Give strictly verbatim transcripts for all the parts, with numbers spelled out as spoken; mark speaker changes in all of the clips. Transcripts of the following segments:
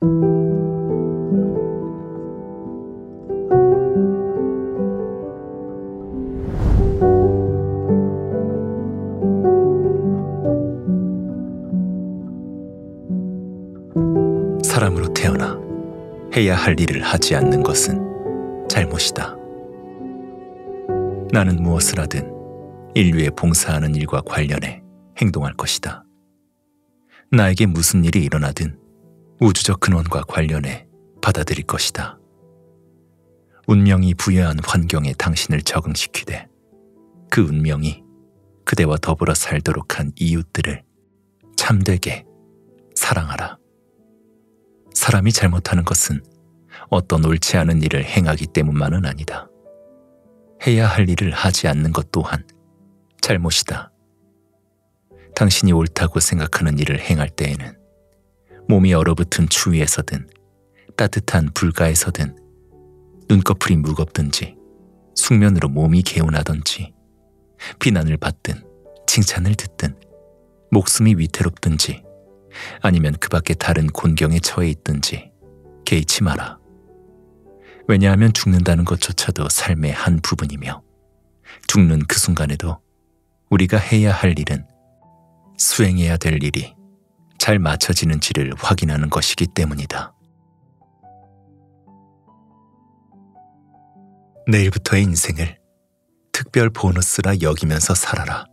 Speaker 1: 사람으로 태어나 해야 할 일을 하지 않는 것은 잘못이다. 나는 무엇을 하든 인류에 봉사하는 일과 관련해 행동할 것이다. 나에게 무슨 일이 일어나든 우주적 근원과 관련해 받아들일 것이다. 운명이 부여한 환경에 당신을 적응시키되 그 운명이 그대와 더불어 살도록 한 이웃들을 참되게 사랑하라. 사람이 잘못하는 것은 어떤 옳지 않은 일을 행하기 때문만은 아니다. 해야 할 일을 하지 않는 것 또한 잘못이다. 당신이 옳다고 생각하는 일을 행할 때에는 몸이 얼어붙은 추위에서든 따뜻한 불가에서든 눈꺼풀이 무겁든지 숙면으로 몸이 개운하든지 비난을 받든 칭찬을 듣든 목숨이 위태롭든지 아니면 그 밖에 다른 곤경에 처해 있든지 개의치 마라. 왜냐하면 죽는다는 것조차도 삶의 한 부분이며 죽는 그 순간에도 우리가 해야 할 일은 수행해야 될 일이 잘 맞춰지는지를 확인하는 것이기 때문이다. 내일부터의 인생을 특별 보너스라 여기면서 살아라.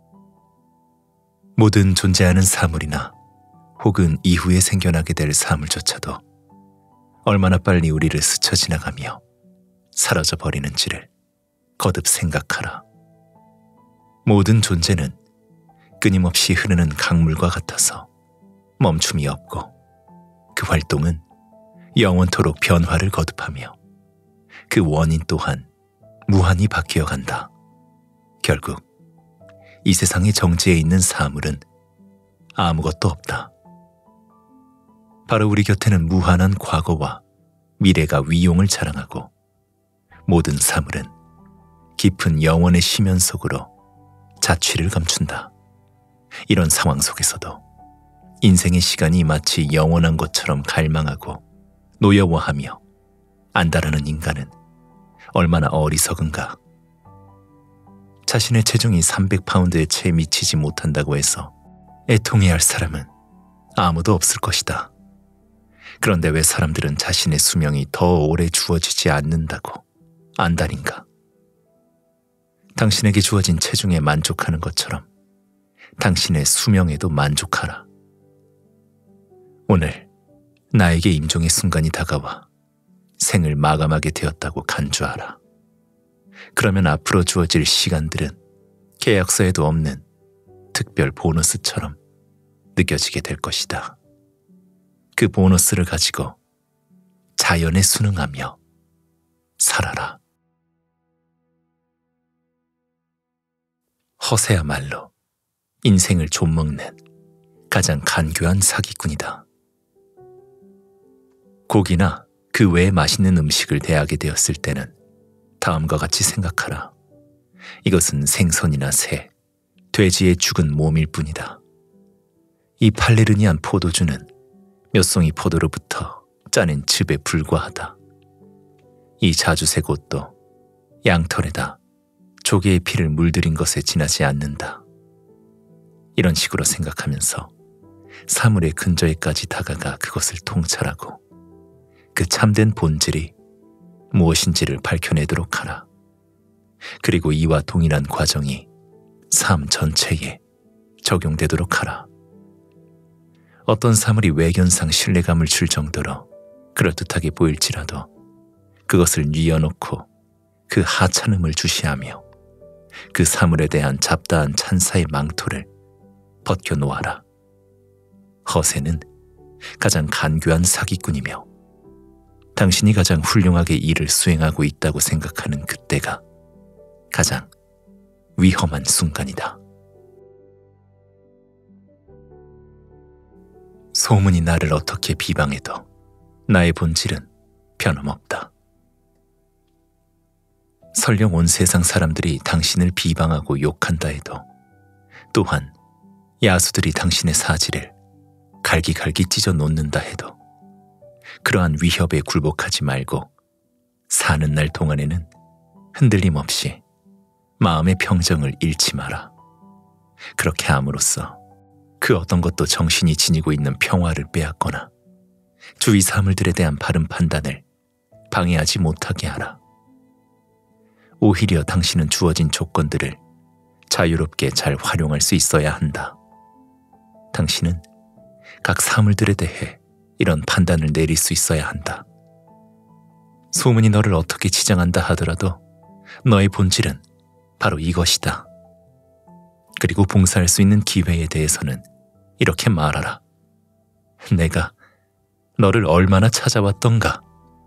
Speaker 1: 모든 존재하는 사물이나 혹은 이후에 생겨나게 될 사물조차도 얼마나 빨리 우리를 스쳐 지나가며 사라져 버리는지를 거듭 생각하라. 모든 존재는 끊임없이 흐르는 강물과 같아서 멈춤이 없고 그 활동은 영원토록 변화를 거듭하며 그 원인 또한 무한히 바뀌어 간다. 결국 이 세상의 정지에 있는 사물은 아무것도 없다. 바로 우리 곁에는 무한한 과거와 미래가 위용을 자랑하고 모든 사물은 깊은 영원의 심연 속으로 자취를 감춘다. 이런 상황 속에서도 인생의 시간이 마치 영원한 것처럼 갈망하고 노여워하며 안다라는 인간은 얼마나 어리석은가. 자신의 체중이 삼백 파운드에 채 미치지 못한다고 해서 애통해야 할 사람은 아무도 없을 것이다. 그런데 왜 사람들은 자신의 수명이 더 오래 주어지지 않는다고 안달인가? 당신에게 주어진 체중에 만족하는 것처럼 당신의 수명에도 만족하라. 오늘 나에게 임종의 순간이 다가와 생을 마감하게 되었다고 간주하라. 그러면 앞으로 주어질 시간들은 계약서에도 없는 특별 보너스처럼 느껴지게 될 것이다. 그 보너스를 가지고 자연에 순응하며 살아라. 허세야말로 인생을 좀먹는 가장 간교한 사기꾼이다. 고기나 그 외에 맛있는 음식을 대하게 되었을 때는 다음과 같이 생각하라. 이것은 생선이나 새, 돼지의 죽은 몸일 뿐이다. 이 팔레르니안 포도주는 몇 송이 포도로부터 짜낸 즙에 불과하다. 이 자주색 옷도 양털에다 조개의 피를 물들인 것에 지나지 않는다. 이런 식으로 생각하면서 사물의 근저에까지 다가가 그것을 통찰하고 그 참된 본질이 무엇인지를 밝혀내도록 하라. 그리고 이와 동일한 과정이 삶 전체에 적용되도록 하라. 어떤 사물이 외견상 신뢰감을 줄 정도로 그럴듯하게 보일지라도 그것을 뉘어놓고 그 하찮음을 주시하며 그 사물에 대한 잡다한 찬사의 망토를 벗겨놓아라. 허세는 가장 간교한 사기꾼이며 당신이 가장 훌륭하게 일을 수행하고 있다고 생각하는 그때가 가장 위험한 순간이다. 소문이 나를 어떻게 비방해도 나의 본질은 변함없다. 설령 온 세상 사람들이 당신을 비방하고 욕한다 해도, 또한 야수들이 당신의 사지를 갈기갈기 찢어 놓는다 해도 그러한 위협에 굴복하지 말고 사는 날 동안에는 흔들림 없이 마음의 평정을 잃지 마라. 그렇게 함으로써 그 어떤 것도 정신이 지니고 있는 평화를 빼앗거나 주위 사물들에 대한 바른 판단을 방해하지 못하게 하라. 오히려 당신은 주어진 조건들을 자유롭게 잘 활용할 수 있어야 한다. 당신은 각 사물들에 대해 이런 판단을 내릴 수 있어야 한다. 소문이 너를 어떻게 치장한다 하더라도 너의 본질은 바로 이것이다. 그리고 봉사할 수 있는 기회에 대해서는 이렇게 말하라. 내가 너를 얼마나 찾아왔던가.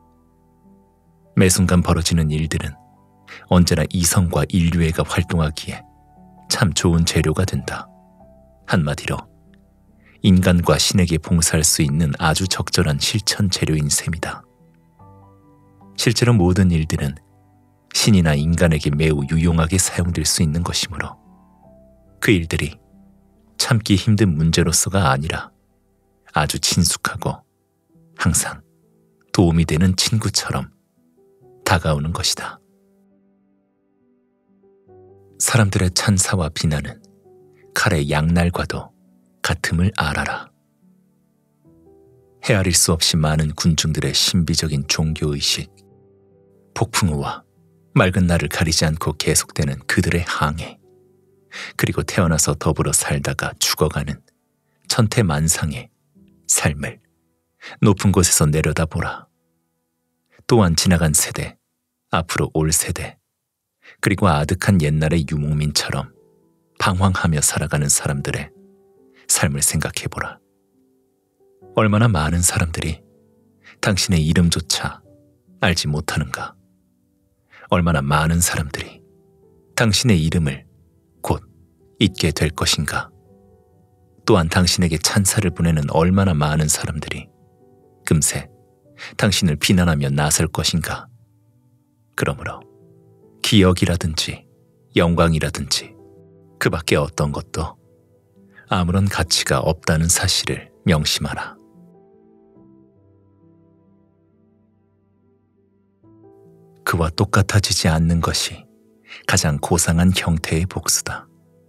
Speaker 1: 매 순간 벌어지는 일들은 언제나 이성과 인류애가 활동하기에 참 좋은 재료가 된다. 한마디로 인간과 신에게 봉사할 수 있는 아주 적절한 실천 재료인 셈이다. 실제로 모든 일들은 신이나 인간에게 매우 유용하게 사용될 수 있는 것이므로 그 일들이 참기 힘든 문제로서가 아니라 아주 친숙하고 항상 도움이 되는 친구처럼 다가오는 것이다. 사람들의 찬사와 비난은 칼의 양날과도 같음을 알아라. 헤아릴 수 없이 많은 군중들의 신비적인 종교의식, 폭풍우와 맑은 날을 가리지 않고 계속되는 그들의 항해, 그리고 태어나서 더불어 살다가 죽어가는 천태만상의 삶을 높은 곳에서 내려다보라. 또한 지나간 세대, 앞으로 올 세대, 그리고 아득한 옛날의 유목민처럼 방황하며 살아가는 사람들의 삶을 생각해보라. 얼마나 많은 사람들이 당신의 이름조차 알지 못하는가. 얼마나 많은 사람들이 당신의 이름을 곧 잊게 될 것인가. 또한 당신에게 찬사를 보내는 얼마나 많은 사람들이 금세 당신을 비난하며 나설 것인가. 그러므로 기억이라든지 영광이라든지 그 밖에 어떤 것도 아무런 가치가 없다는 사실을 명심하라. 그와 똑같아지지 않는 것이 가장 고상한 형태의 복수다.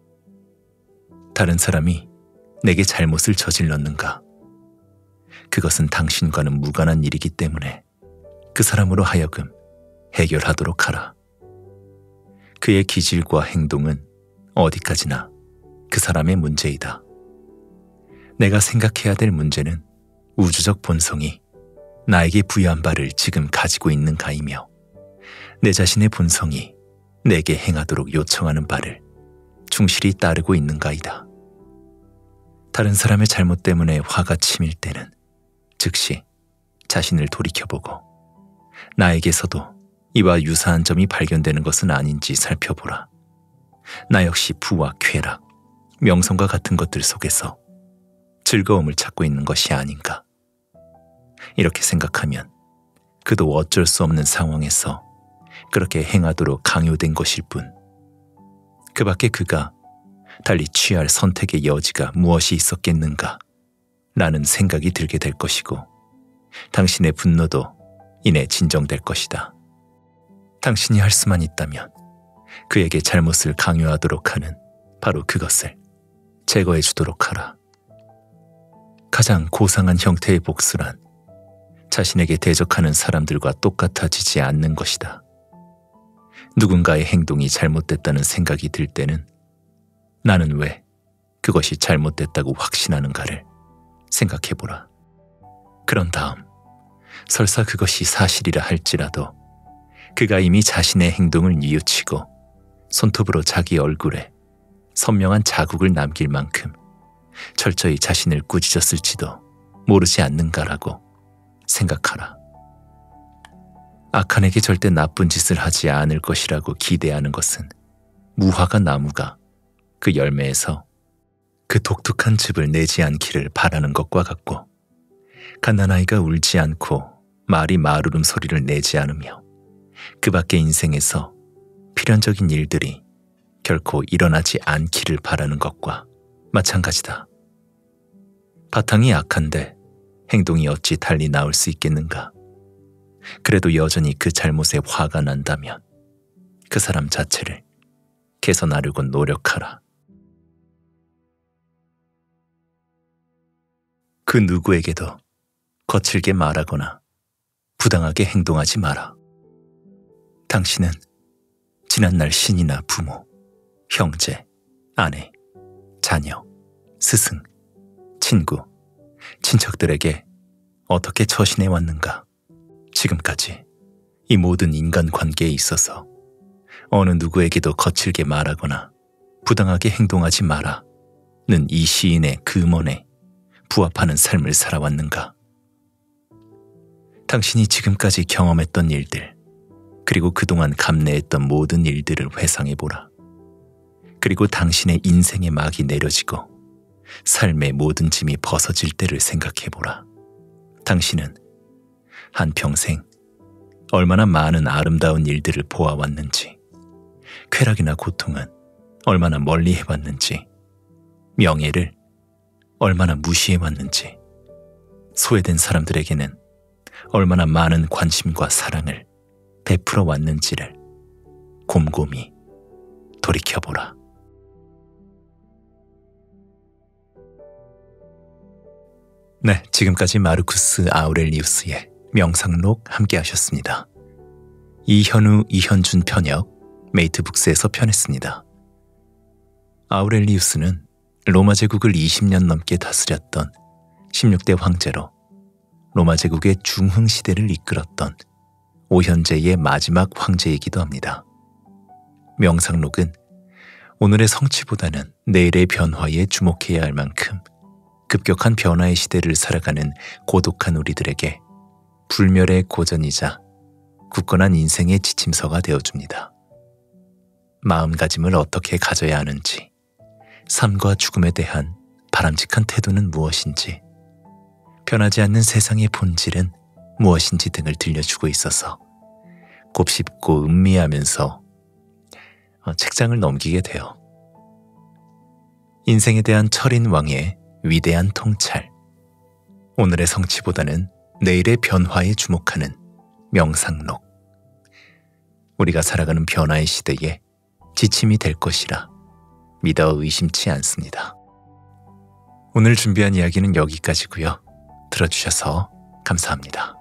Speaker 1: 다른 사람이 내게 잘못을 저질렀는가? 그것은 당신과는 무관한 일이기 때문에 그 사람으로 하여금 해결하도록 하라. 그의 기질과 행동은 어디까지나 그 사람의 문제이다. 내가 생각해야 될 문제는 우주적 본성이 나에게 부여한 바를 지금 가지고 있는가이며 내 자신의 본성이 내게 행하도록 요청하는 바를 충실히 따르고 있는가이다. 다른 사람의 잘못 때문에 화가 치밀 때는 즉시 자신을 돌이켜보고 나에게서도 이와 유사한 점이 발견되는 것은 아닌지 살펴보라. 나 역시 부와 쾌락, 명성과 같은 것들 속에서 즐거움을 찾고 있는 것이 아닌가. 이렇게 생각하면 그도 어쩔 수 없는 상황에서 그렇게 행하도록 강요된 것일 뿐, 그 밖에 그가 달리 취할 선택의 여지가 무엇이 있었겠는가 라는 생각이 들게 될 것이고, 당신의 분노도 이내 진정될 것이다. 당신이 할 수만 있다면 그에게 잘못을 강요하도록 하는 바로 그것을 제거해 주도록 하라. 가장 고상한 형태의 복수란 자신에게 대적하는 사람들과 똑같아지지 않는 것이다. 누군가의 행동이 잘못됐다는 생각이 들 때는 나는 왜 그것이 잘못됐다고 확신하는가를 생각해보라. 그런 다음 설사 그것이 사실이라 할지라도 그가 이미 자신의 행동을 뉘우치고 손톱으로 자기 얼굴에 선명한 자국을 남길 만큼 철저히 자신을 꾸짖었을지도 모르지 않는가라고 생각하라. 악한에게 절대 나쁜 짓을 하지 않을 것이라고 기대하는 것은 무화과 나무가 그 열매에서 그 독특한 즙을 내지 않기를 바라는 것과 같고, 갓난아이가 울지 않고 말이 마루름 소리를 내지 않으며 그 밖의 인생에서 필연적인 일들이 결코 일어나지 않기를 바라는 것과 마찬가지다. 바탕이 악한데 행동이 어찌 달리 나올 수 있겠는가? 그래도 여전히 그 잘못에 화가 난다면 그 사람 자체를 개선하려고 노력하라. 그 누구에게도 거칠게 말하거나 부당하게 행동하지 마라. 당신은 지난날 신이나 부모, 형제, 아내, 자녀, 스승, 친구, 친척들에게 어떻게 처신해 왔는가? 지금까지 이 모든 인간관계에 있어서 어느 누구에게도 거칠게 말하거나 부당하게 행동하지 마라는 이 시인의 금언에 부합하는 삶을 살아왔는가? 당신이 지금까지 경험했던 일들, 그리고 그동안 감내했던 모든 일들을 회상해보라. 그리고 당신의 인생의 막이 내려지고 삶의 모든 짐이 벗어질 때를 생각해보라. 당신은 한평생 얼마나 많은 아름다운 일들을 보아왔는지, 쾌락이나 고통은 얼마나 멀리 해봤는지, 명예를 얼마나 무시해왔는지, 소외된 사람들에게는 얼마나 많은 관심과 사랑을 베풀어 왔는지를 곰곰이 돌이켜보라. 네, 지금까지 마르쿠스 아우렐리우스의 명상록 함께 하셨습니다. 이현우, 이현준 편역, 메이트북스에서 편했습니다. 아우렐리우스는 로마 제국을 이십 년 넘게 다스렸던 십육 대 황제로 로마 제국의 중흥 시대를 이끌었던 오현제의 마지막 황제이기도 합니다. 명상록은 오늘의 성취보다는 내일의 변화에 주목해야 할 만큼 급격한 변화의 시대를 살아가는 고독한 우리들에게 불멸의 고전이자 굳건한 인생의 지침서가 되어줍니다. 마음가짐을 어떻게 가져야 하는지, 삶과 죽음에 대한 바람직한 태도는 무엇인지, 변하지 않는 세상의 본질은 무엇인지 등을 들려주고 있어서 곱씹고 음미하면서 책장을 넘기게 돼요. 인생에 대한 철인 왕의 위대한 통찰, 오늘의 성취보다는 내일의 변화에 주목하는 명상록, 우리가 살아가는 변화의 시대에 지침이 될 것이라 믿어 의심치 않습니다. 오늘 준비한 이야기는 여기까지고요. 들어주셔서 감사합니다.